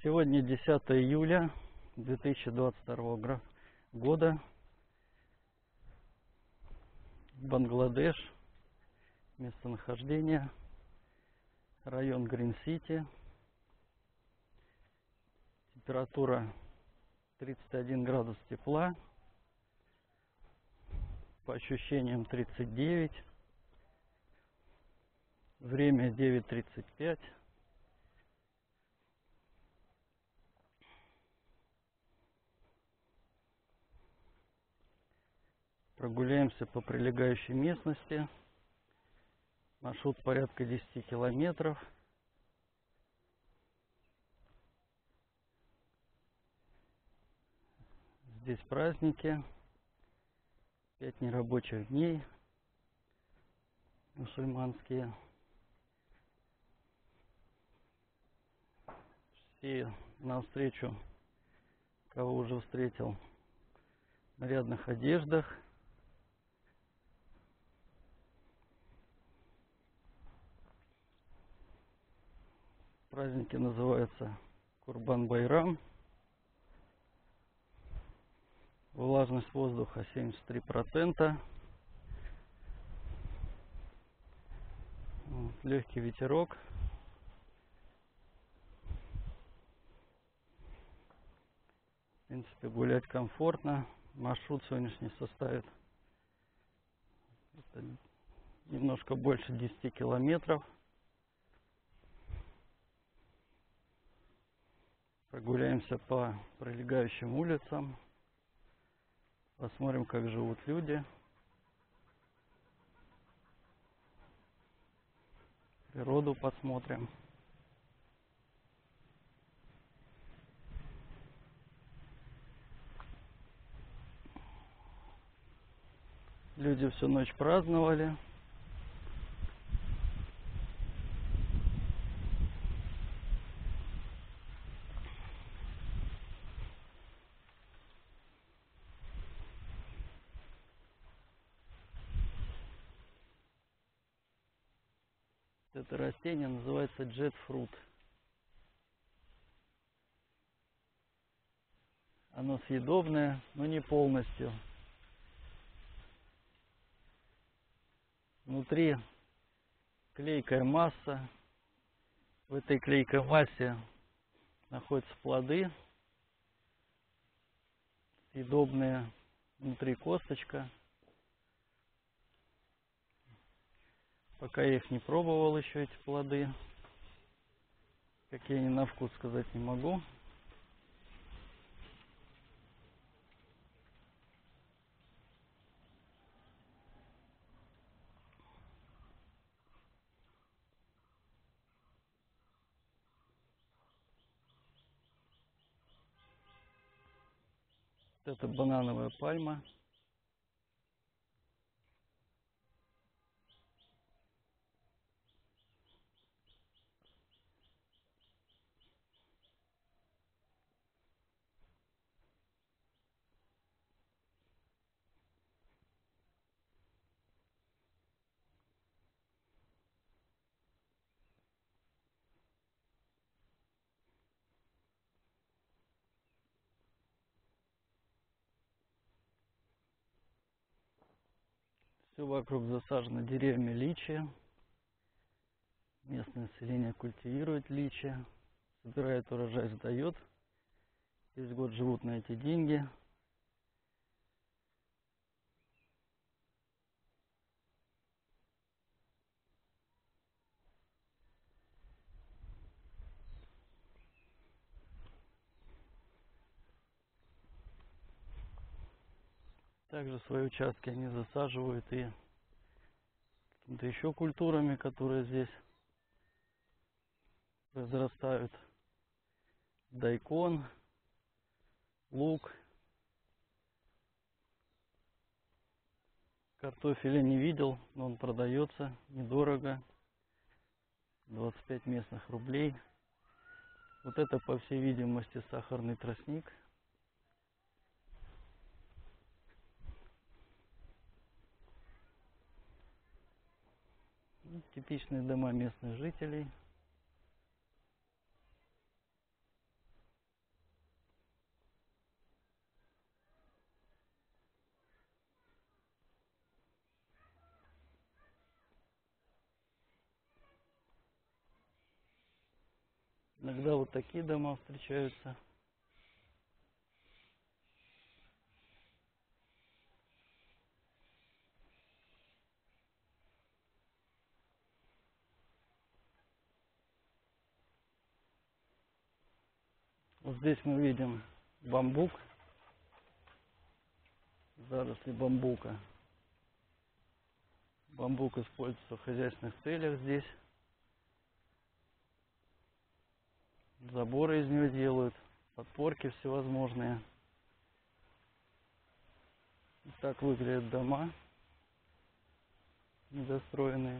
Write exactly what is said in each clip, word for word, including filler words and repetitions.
Сегодня десятое июля две тысячи двадцать второго года. Бангладеш. Местонахождение. Район Грин-Сити. Температура тридцать один градус тепла. По ощущениям тридцать девять. Время девять тридцать пять. Прогуляемся по прилегающей местности. Маршрут порядка десяти километров. Здесь праздники. Пять нерабочих дней мусульманские. Все навстречу, кого уже встретил, в нарядных одеждах. Праздники называются Курбан-Байрам. Влажность воздуха семьдесят три процента. Вот, легкий ветерок. В принципе, гулять комфортно. Маршрут сегодняшний составит немножко больше десяти километров. Прогуляемся по прилегающим улицам. Посмотрим, как живут люди. Природу посмотрим. Люди всю ночь праздновали. Это растение называется джетфрут. Оно съедобное, но не полностью. Внутри клейкая масса. В этой клейкой массе находятся плоды съедобные. Внутри косточка. Пока я их не пробовал еще, эти плоды. Какие они на вкус, сказать не могу. Это банановая пальма. Все вокруг засажено деревьями личи. Местное население культивирует личи, собирает урожай, сдает. Весь год живут на эти деньги. Также свои участки они засаживают и какими-то еще культурами, которые здесь произрастают. Дайкон, лук. Картофеля не видел, но он продается недорого. двадцать пять местных рублей. Вот это, по всей видимости, сахарный тростник. Типичные дома местных жителей. Иногда вот такие дома встречаются. Вот здесь мы видим бамбук, заросли бамбука. Бамбук используется в хозяйственных целях здесь. Заборы из него делают, подпорки всевозможные. Так выглядят дома недостроенные.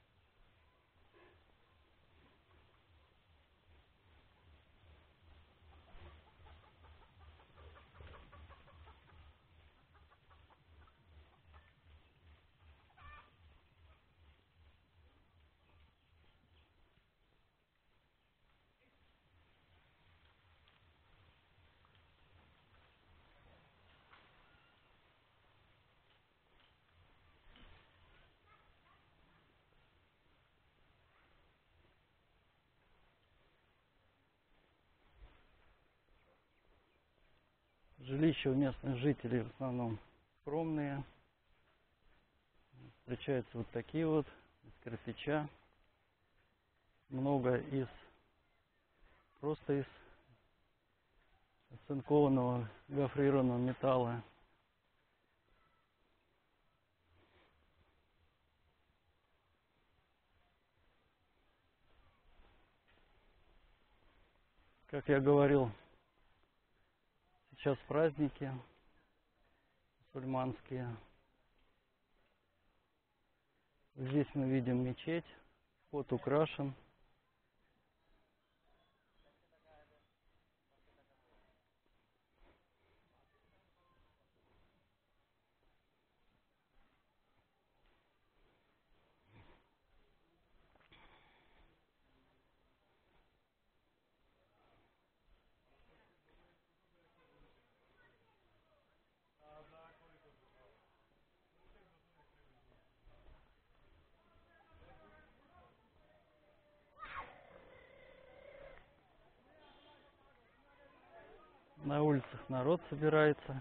Жилища у местных жителей в основном скромные. Встречаются вот такие вот, из кирпича. Много из, просто из оцинкованного гофрированного металла. Как я говорил, сейчас праздники мусульманские. Здесь мы видим мечеть, вход украшен. На улицах народ собирается.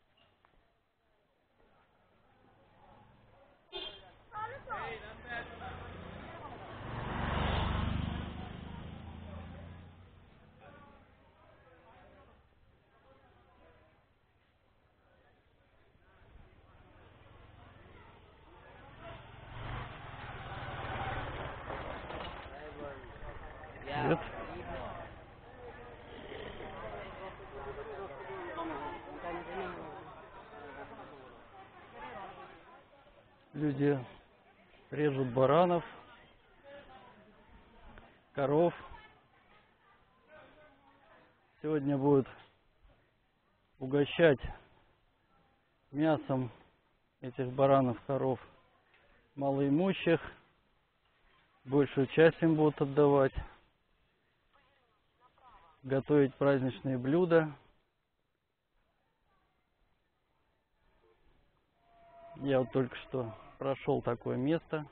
Привет. Люди режут баранов, коров. Сегодня будут угощать мясом этих баранов, коров малоимущих. Большую часть им будут отдавать. Готовить праздничные блюда. Я вот только что прошел такое место.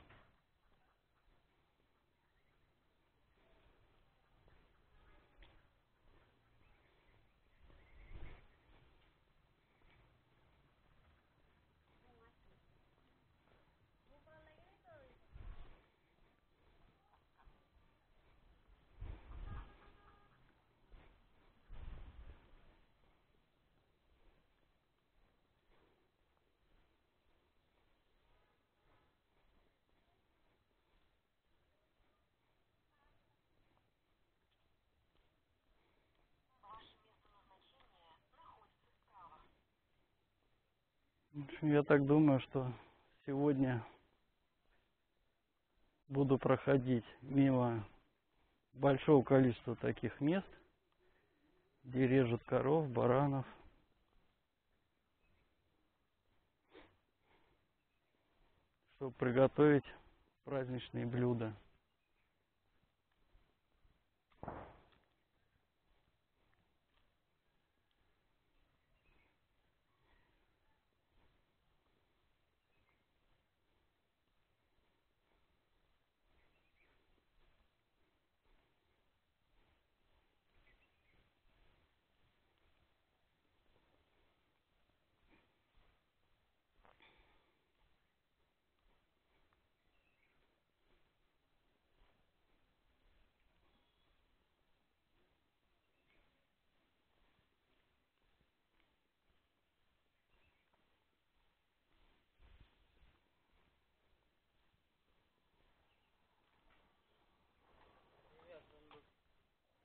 В общем, я так думаю, что сегодня буду проходить мимо большого количества таких мест, где режут коров, баранов. Чтобы приготовить праздничные блюда.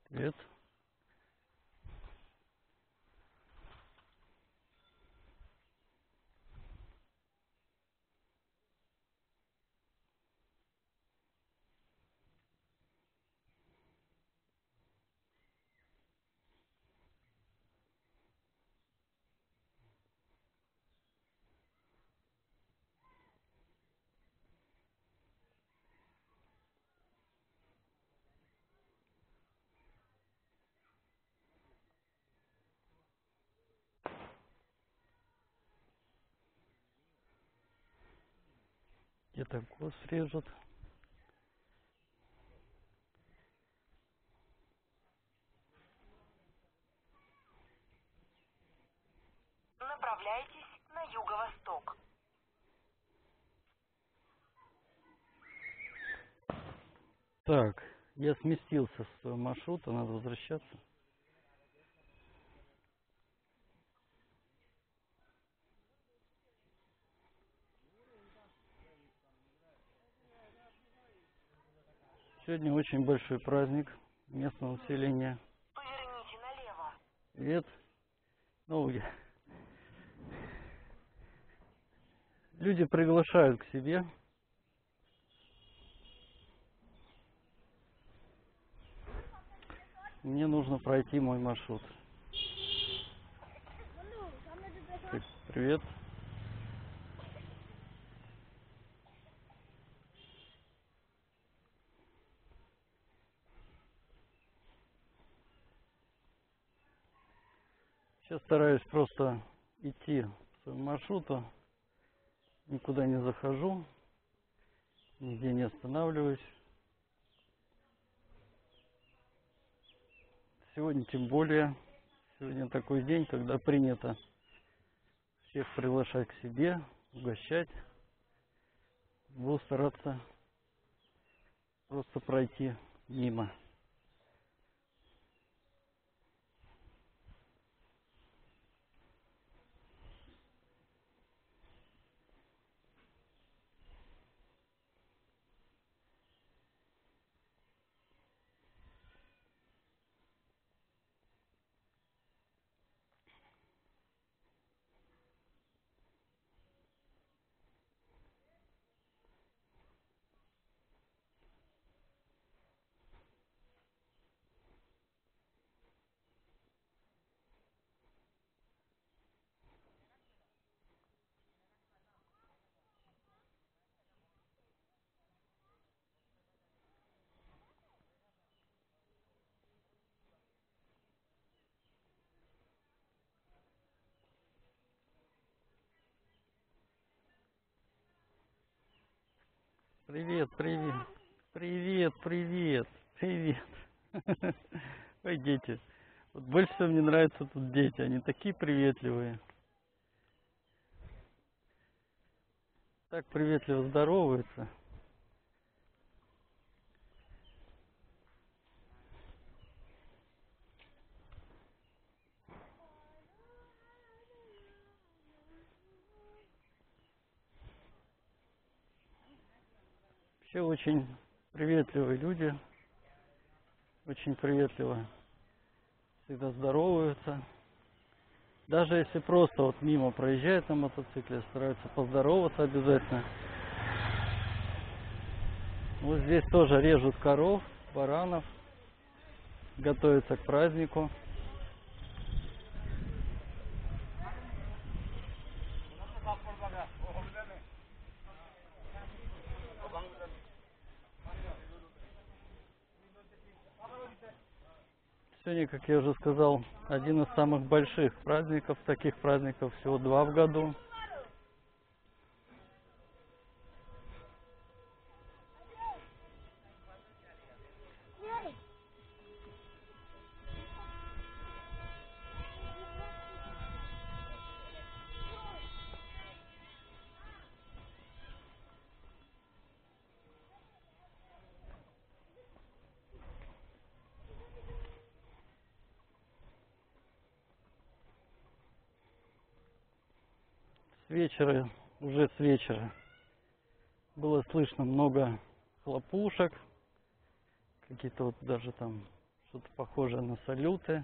Привет. Где-то коз режут. Направляйтесь на юго-восток. Так, я сместился с своего маршрута, надо возвращаться. Сегодня очень большой праздник местного населения. Поверните налево. Привет. Ну, я- люди приглашают к себе. Мне нужно пройти мой маршрут. При- Привет. Сейчас стараюсь просто идти по своему маршруту. Никуда не захожу. Нигде не останавливаюсь. Сегодня тем более. Сегодня такой день, когда принято всех приглашать к себе, угощать. Буду стараться просто пройти мимо. Привет, привет. Привет, привет, привет. Ой, дети. Вот больше всего мне нравятся тут дети. Они такие приветливые. Так приветливо здороваются. Все очень приветливые люди. Очень приветливо всегда здороваются. Даже если просто вот мимо проезжают на мотоцикле, стараются поздороваться обязательно. Вот здесь тоже режут коров, баранов. Готовятся к празднику. Сегодня, как я уже сказал, один из самых больших праздников. Таких праздников всего два в году. С вечера, уже с вечера было слышно много хлопушек. Какие-то вот даже там Что-то похожее на салюты.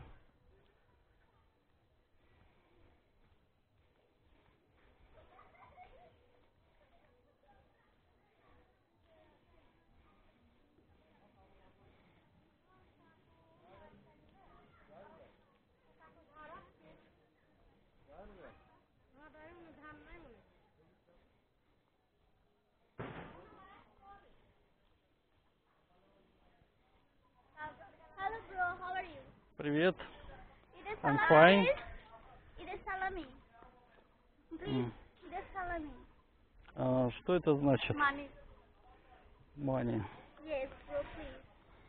Hello bro, how are you? Привет. It is I'm salami. fine. It is salami. Please, М. it is salami. А, что это значит? Money. Мани. Yes, bro, please.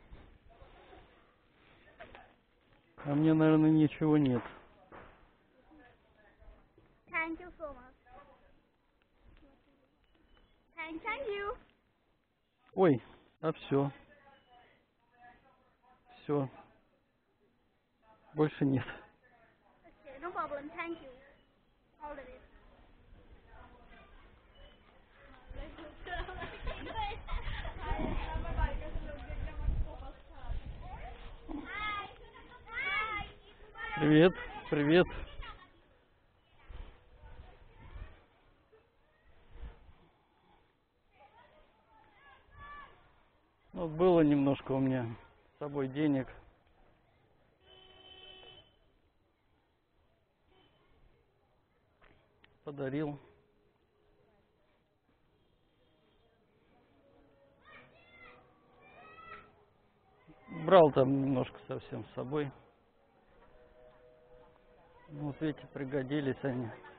А мне, наверное, ничего нет. Thank you so much. Thank, thank you. Ой, а все. Все. Больше нет. Okay, no problem. Thank you. Hold it. Привет, привет. Ну, было немножко у меня с собой денег. Подарил. Брал там немножко совсем с собой. Вот видите, пригодились они.